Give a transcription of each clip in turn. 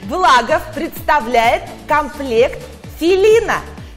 Благов представляет комплект Филина.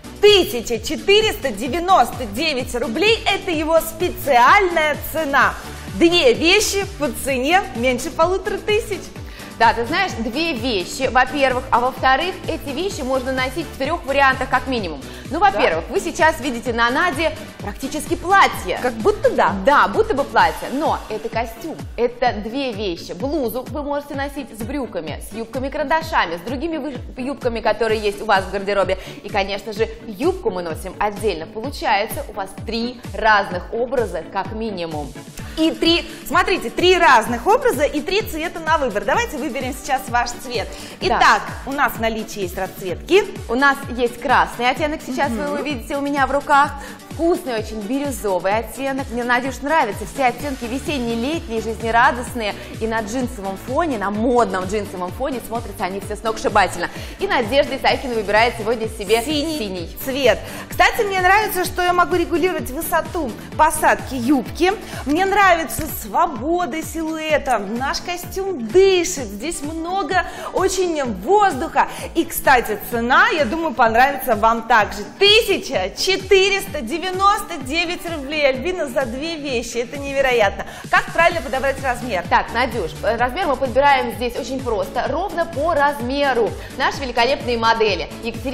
1499 рублей – это его специальная цена. Две вещи по цене меньше 1500. Да, ты знаешь, две вещи, во-первых, а во-вторых, эти вещи можно носить в 3 вариантах как минимум. Ну, во-первых, вы сейчас видите на Наде практически платье. Как будто да. Да, будто бы платье, но это костюм, это две вещи. Блузу вы можете носить с брюками, с юбками-карандашами, с другими юбками, которые есть у вас в гардеробе. И, конечно же, юбку мы носим отдельно. Получается, у вас 3 разных образа как минимум. И смотрите, 3 разных образа и 3 цвета на выбор. Давайте выберем сейчас ваш цвет. Итак, у нас в наличии есть расцветки. У нас есть красный оттенок, сейчас вы его видите у меня в руках. Вкусный очень бирюзовый оттенок. Мне, Надюш, нравятся все оттенки весенние, летние, жизнерадостные. И на джинсовом фоне, на модном джинсовом фоне смотрятся они все сногсшибательно. И Надежда Исайкина выбирает сегодня себе синий цвет. Кстати, мне нравится, что я могу регулировать высоту посадки юбки. Мне нравится свобода силуэта. Наш костюм дышит. Здесь много очень воздуха. И, кстати, цена, я думаю, понравится вам также. 1499 рублей, Альбина, за 2 вещи. Это невероятно. Как правильно подобрать размер? Так, Надюш, размер мы подбираем здесь очень просто, ровно по размеру. Наши великолепные модели.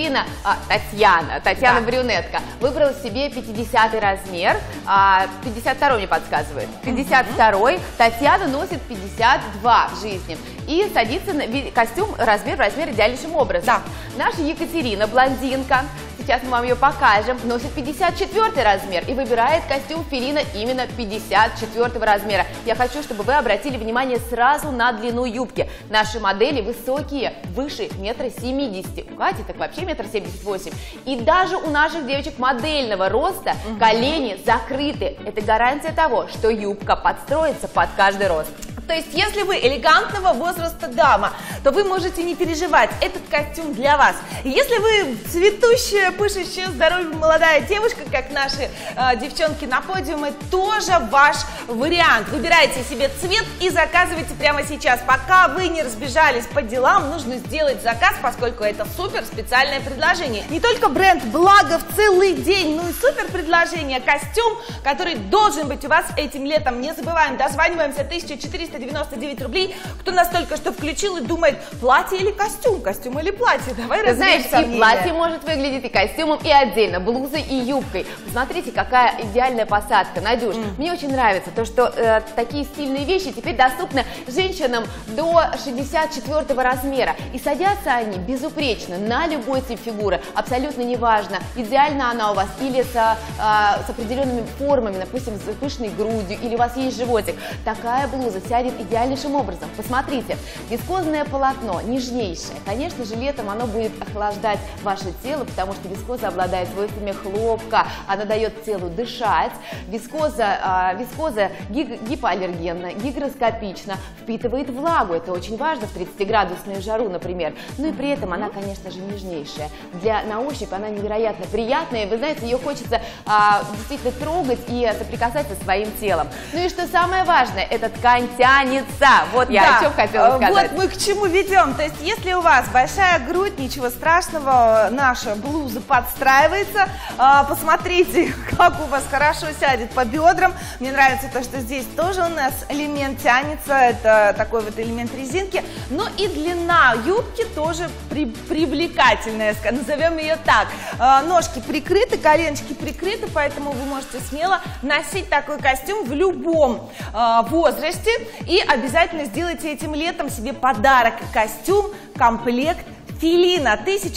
Татьяна брюнетка, выбрала себе 50 размер, 52 мне подсказывает. 52, Татьяна носит 52 в жизни. И садится на костюм в размер идеальнейшим образом. Да. Наша Екатерина, блондинка, сейчас мы вам ее покажем, носит 54 размер и выбирает костюм Филина именно 54 размера. Я хочу, чтобы вы обратили внимание сразу на длину юбки. Наши модели высокие, выше 1,70 м. У Кати так вообще 1,78 м. И даже у наших девочек модельного роста колени закрыты. Это гарантия того, что юбка подстроится под каждый рост. То есть, если вы элегантного возраста дама, то вы можете не переживать, этот костюм для вас. Если вы цветущая, пышущая, здоровая молодая девушка, как наши девчонки на подиуме, тоже ваш вариант. Выбирайте себе цвет и заказывайте прямо сейчас. Пока вы не разбежались по делам, нужно сделать заказ, поскольку это супер специальное предложение. Не только бренд Благов целый день, но и супер предложение. Костюм, который должен быть у вас этим летом. Не забываем, дозваниваемся 1499 рублей. Кто нас только что включил и думает, платье или костюм, костюм или платье. Давай разберемся. Знаешь, и платье может выглядеть и костюмом, и отдельно, блузой и юбкой. Посмотрите, какая идеальная посадка. Надюш, мне очень нравится то, что такие стильные вещи теперь доступны женщинам до 64 размера. И садятся они безупречно на любой тип фигуры. Абсолютно неважно, идеально она у вас или с определенными формами, допустим, с пышной грудью, или у вас есть животик. Такая блуза сядет идеальнейшим образом. Посмотрите, вискозное полотно, нежнейшее. Конечно же, летом оно будет охлаждать ваше тело, потому что вискоза обладает свойствами хлопка, она дает телу дышать. Вискоза гипоаллергенна, гигроскопична, впитывает влагу. Это очень важно в 30-градусную жару, например. Ну и при этом она, конечно же, нежнейшая. На ощупь она невероятно приятная. Вы знаете, ее хочется действительно трогать и соприкасаться со своим телом. Ну и что самое важное, эта ткань тянется. Вот я о чем хотела сказать. Вот мы к чему ведем. То есть, если у вас большая грудь, ничего страшного, наша блуза подстраивается. Посмотрите, как у вас хорошо сядет по бедрам. Мне нравится то, что здесь тоже у нас элемент тянется. Это такой вот элемент резинки. Но и длина юбки тоже привлекательная, назовем ее так. Ножки прикрыты, коленочки прикрыты, поэтому вы можете смело носить такой костюм в любом возрасте. И обязательно сделайте этим летом себе подарок. Костюм, комплект Филина.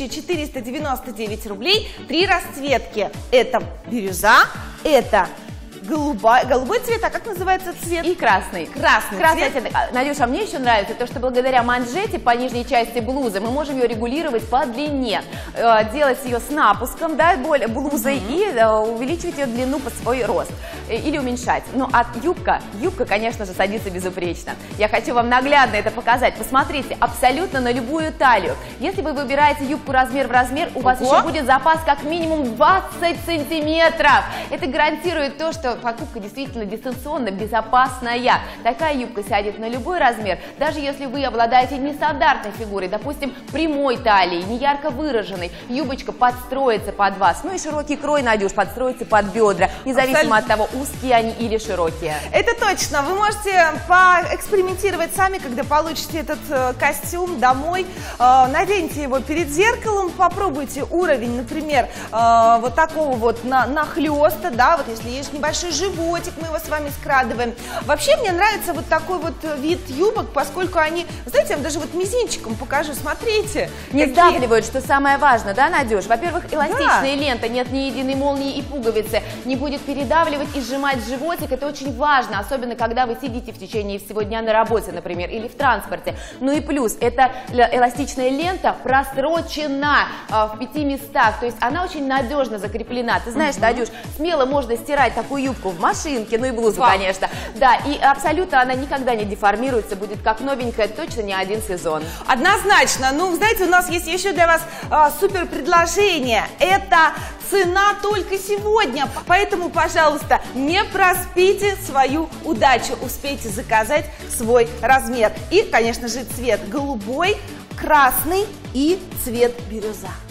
1499 рублей. 3 расцветки. Это бирюза, это голубой цвет, а как называется цвет? И красный. Красный цвет. Надюша, мне еще нравится то, что благодаря манжете по нижней части блузы мы можем ее регулировать по длине, делать ее с напуском, да, блузой, и увеличивать ее длину под свой рост или уменьшать. Ну, а юбка, конечно же, садится безупречно. Я хочу вам наглядно это показать. Посмотрите, абсолютно на любую талию. Если вы выбираете юбку размер в размер, у вас еще будет запас как минимум 20 сантиметров. Это гарантирует то, что покупка действительно дистанционно безопасная. Такая юбка сядет на любой размер, даже если вы обладаете нестандартной фигурой, допустим, прямой талией, не ярко выраженной. Юбочка подстроится под вас. Ну и широкий крой, Надюш, подстроится под бедра, независимо от того, узкие они или широкие. Это точно. Вы можете поэкспериментировать сами, когда получите этот костюм домой. Наденьте его перед зеркалом, попробуйте уровень, например, вот такого вот нахлеста, да, вот если есть небольшой животик, мы его с вами скрадываем. Вообще мне нравится вот такой вот вид юбок, поскольку они, знаете, я вам даже вот мизинчиком покажу, смотрите. Не сдавливают, что самое важное, да, Надюш? Во-первых, эластичная лента, нет ни единой молнии и пуговицы, не будет передавливать и сжимать животик, это очень важно, особенно когда вы сидите в течение всего дня на работе, например, или в транспорте. Ну и плюс, эта эластичная лента просрочена в 5 местах, то есть она очень надежно закреплена. Ты знаешь, Надюш, смело можно стирать такую юбку в машинке, ну и блузу, конечно. Да, и абсолютно она никогда не деформируется, будет как новенькая, точно не один сезон. Однозначно. Ну, знаете, у нас есть еще для вас супер предложение. Это цена только сегодня. Поэтому, пожалуйста, не проспите свою удачу. Успейте заказать свой размер. И, конечно же, цвет голубой, красный и цвет бирюза.